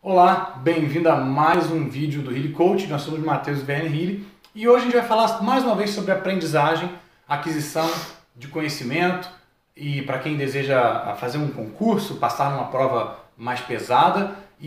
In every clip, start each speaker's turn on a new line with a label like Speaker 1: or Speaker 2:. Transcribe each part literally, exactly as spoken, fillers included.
Speaker 1: Olá, bem-vindo a mais um vídeo do Healy Coach. Nós somos Matheus e Verne Healy e hoje a gente vai falar mais uma vez sobre aprendizagem, aquisição de conhecimento e para quem deseja fazer um concurso, passar numa prova mais pesada.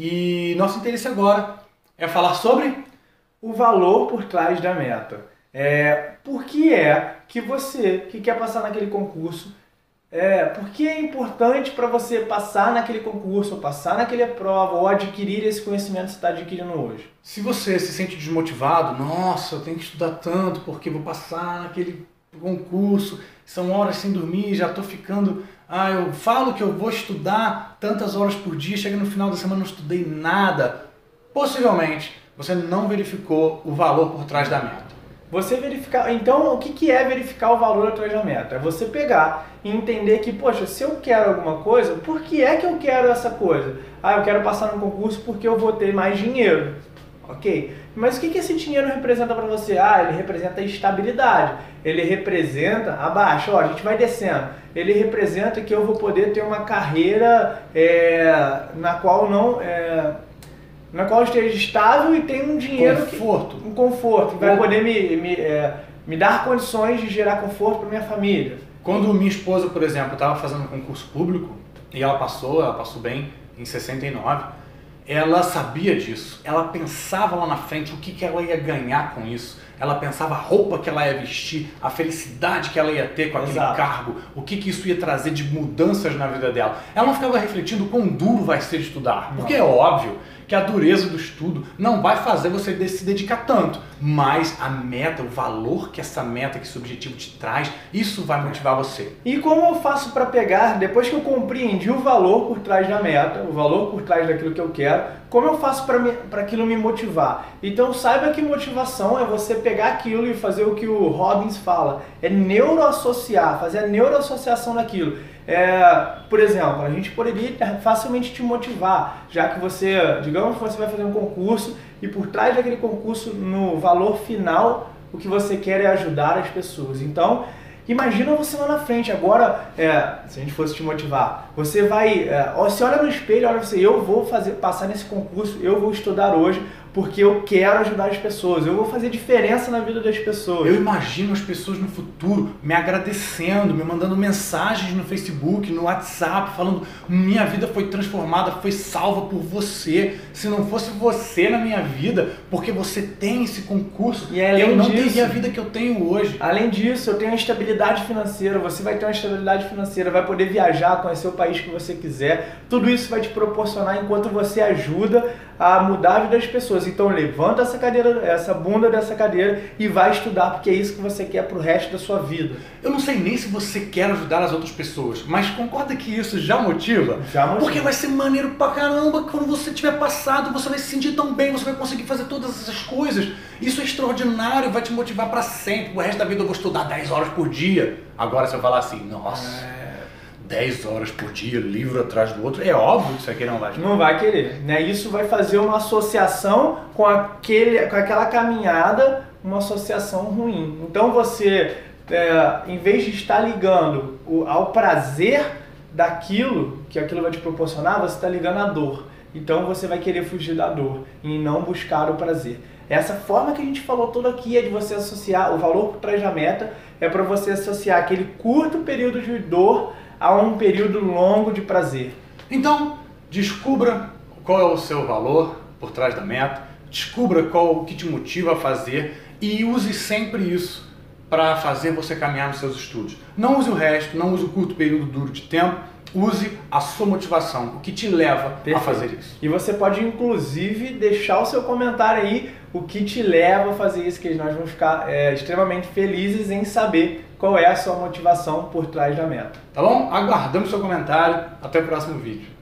Speaker 1: E nosso interesse agora é falar sobre
Speaker 2: o valor por trás da meta. É, por que é que você que quer passar naquele concurso, é, por que é importante para você passar naquele concurso, ou passar naquela prova, ou adquirir esse conhecimento que você está adquirindo hoje?
Speaker 1: Se você se sente desmotivado, nossa, eu tenho que estudar tanto porque vou passar naquele concurso, são horas sem dormir, já estou ficando... Ah, eu falo que eu vou estudar tantas horas por dia, chega no final da semana não estudei nada. Possivelmente você não verificou o valor por trás da meta.
Speaker 2: Você verificar, então o que que é verificar o valor atrás da meta? É você pegar e entender que, poxa, se eu quero alguma coisa, por que é que eu quero essa coisa? Ah, eu quero passar no concurso porque eu vou ter mais dinheiro. Ok, mas o que que esse dinheiro representa para você? Ah, ele representa estabilidade, ele representa, abaixo, ó, a gente vai descendo, ele representa que eu vou poder ter uma carreira é, na qual não... É, na qual eu esteja estável e tenha um dinheiro,
Speaker 1: conforto.
Speaker 2: Que, um conforto, que vai poder me, me, é, me dar condições de gerar conforto para minha família.
Speaker 1: Quando minha esposa, por exemplo, estava fazendo um concurso público e ela passou, ela passou bem em sessenta e nove, ela sabia disso, ela pensava lá na frente o que, que ela ia ganhar com isso, ela pensava a roupa que ela ia vestir, a felicidade que ela ia ter com aquele
Speaker 2: Exato.
Speaker 1: cargo, o que, que isso ia trazer de mudanças na vida dela. Ela não ficava refletindo quão duro vai ser estudar, porque é óbvio que a dureza do estudo não vai fazer você se dedicar tanto, mas a meta, o valor que essa meta, que esse objetivo te traz, isso vai motivar você.
Speaker 2: E como eu faço para pegar, depois que eu compreendi o valor por trás da meta, o valor por trás daquilo que eu quero, como eu faço para aquilo me motivar? Então saiba que motivação é você pegar aquilo e fazer o que o Robbins fala, é neuroassociar, fazer a neuroassociação daquilo. É, por exemplo, a gente poderia facilmente te motivar, já que você, digamos que você vai fazer um concurso e por trás daquele concurso, no valor final, o que você quer é ajudar as pessoas. Então, imagina você lá na frente, agora, é, se a gente fosse te motivar, você vai, é, você olha no espelho e olha você, eu vou fazer, passar nesse concurso, eu vou estudar hoje, porque eu quero ajudar as pessoas, eu vou fazer diferença na vida das pessoas.
Speaker 1: Eu imagino as pessoas no futuro me agradecendo, me mandando mensagens no Facebook, no WhatsApp, falando: minha vida foi transformada, foi salva por você. Se não fosse você na minha vida, porque você tem esse concurso,
Speaker 2: e além
Speaker 1: eu não
Speaker 2: disso,
Speaker 1: teria a vida que eu tenho hoje.
Speaker 2: Além disso, eu tenho uma estabilidade financeira, você vai ter uma estabilidade financeira, vai poder viajar, conhecer o país que você quiser. Tudo isso vai te proporcionar enquanto você ajuda a mudar a vida das pessoas. Então levanta essa cadeira, essa bunda dessa cadeira e vai estudar, porque é isso que você quer pro resto da sua vida.
Speaker 1: Eu não sei nem se você quer ajudar as outras pessoas, mas concorda que isso já motiva?
Speaker 2: Já motiva.
Speaker 1: Porque vai ser maneiro pra caramba quando você tiver passado, você vai se sentir tão bem, você vai conseguir fazer todas essas coisas. Isso é extraordinário, vai te motivar pra sempre. O resto da vida eu vou estudar dez horas por dia. Agora se eu falar assim, nossa... É... dez horas por dia, livro atrás do outro, é óbvio que isso aqui não vai.
Speaker 2: Não vai querer, né? Isso vai fazer uma associação com, aquele, com aquela caminhada, uma associação ruim. Então você, é, em vez de estar ligando o, ao prazer daquilo, que aquilo vai te proporcionar, você está ligando à dor. Então você vai querer fugir da dor e não buscar o prazer. Essa forma que a gente falou toda aqui é de você associar o valor por trás da meta, é para você associar aquele curto período de dor a um período longo de prazer.
Speaker 1: Então, descubra qual é o seu valor por trás da meta, descubra qual o que te motiva a fazer e use sempre isso para fazer você caminhar nos seus estudos. Não use o resto, não use o curto período duro de tempo, use a sua motivação, o que te leva Perfeito. a fazer isso.
Speaker 2: E você pode inclusive deixar o seu comentário aí, o que te leva a fazer isso, que nós vamos ficar é, extremamente felizes em saber qual é a sua motivação por trás da meta.
Speaker 1: Tá bom? Aguardamos seu comentário. Até o próximo vídeo.